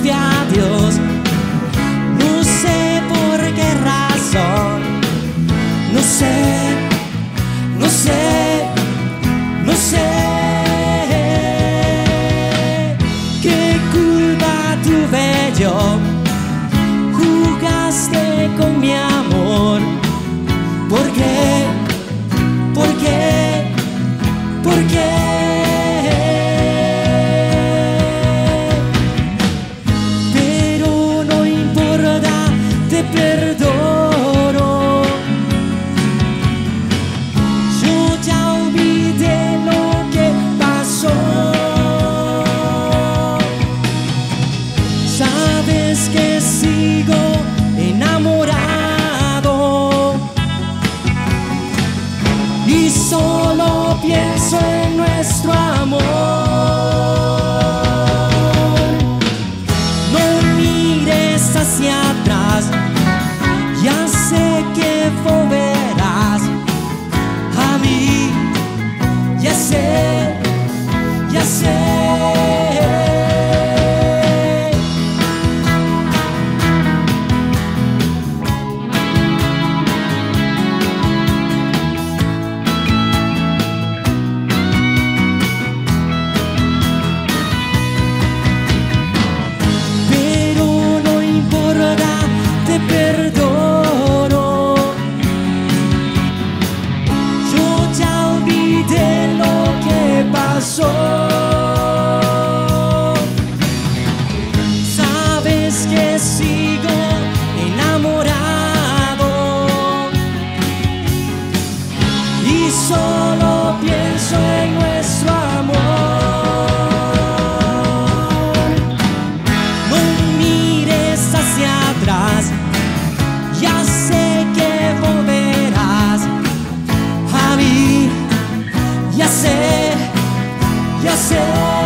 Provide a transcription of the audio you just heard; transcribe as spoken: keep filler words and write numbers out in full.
dijiste adiós. No sé por qué razón, no sé, no sé, no sé. ¿Qué culpa tuve yo? Jugaste con mi amor. ¿Por qué? ¿Por qué? ¿Por qué? Pero no importa, te perdono. Yo ya olvidé lo que pasó. Sabes que sigo enamorado y solo pienso en nuestro amor. No mires hacia atrás, ya sé que volverás a mí. Ya sé, ya sé. Te perdono. Yo ya olvidé lo que pasó. Sabes que sigo enamorado y solo pienso en nuestro amor. No mires hacia atrás, ya sé que volverás a mí. Ya sé, ya sé.